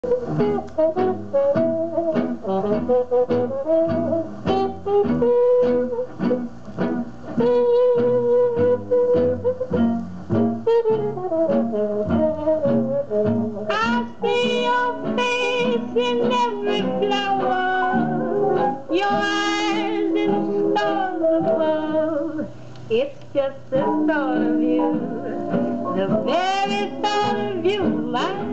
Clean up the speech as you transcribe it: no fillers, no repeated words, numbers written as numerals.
see your face in every flower, your eyes in stars above. It's just the thought of you, the very thought of you, my